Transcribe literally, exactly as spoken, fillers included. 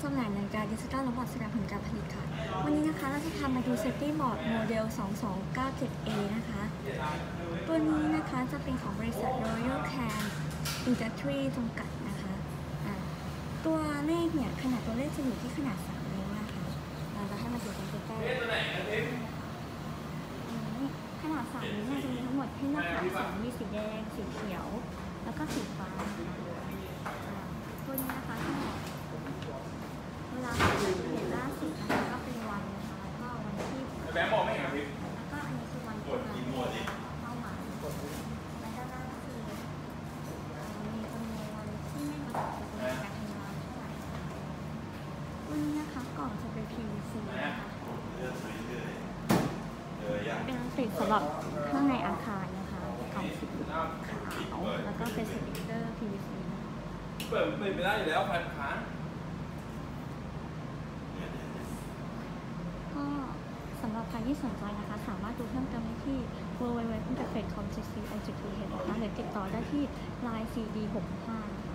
จำหน่ายนาฬิกาดิจิตอลและบอร์ดแสดงผลการผลิตค่ะวันนี้นะคะเราจะพามาดู Safety Board โมเดล สองสองเก้าเจ็ด เอ นะคะตัวนี้นะคะจะเป็นของบริษัท Royal Can Industry จำกัดนะคะะตัวเลขเนี่ยขนาดตัวเลขจะอยู่ที่ขนาดสามนิ้วนะคะเราจะให้มาดูกันใกล้ๆขนาดสามนิ้วจะมีทั้งหมดให้เลือกสามสีมีสีแดงสีเขียวแล้วก็สีฟ้าตัวนี้นะคะเวลาเห็นล่าสุดนะคะก็เป็นวันนะคะก็วันที่แบงค์บอกไม่เห็นครับแล้วก็อันนี้คือวันที่มาเข้ามาแล้วก็ล่าคือมีจำนวนที่ไม่ประกอบกับการทำงานเท่าไหร่วันนี้นะคะกล่องจะเป็น พี วี ซี นะคะเป็นติดสำหรับข้างในอาคารนะคะกล่องสีขาวแล้วก็เป็นสติ๊กเกอร์ พี วี ซีเปิดเปิดไม่ได้อยู่แล้วพันค้าก็สำหรับใครที่สนใจนะคะสามารถดูเพิ่มเติมได้ที่ ดับเบิลยู ดับเบิลยู ดับเบิลยู ดอท เฟด คอม ซี ซี เอ็น จี ที เอช นะคะหรือติดต่อได้ที่ ไลน์ ซี ดี หกห้า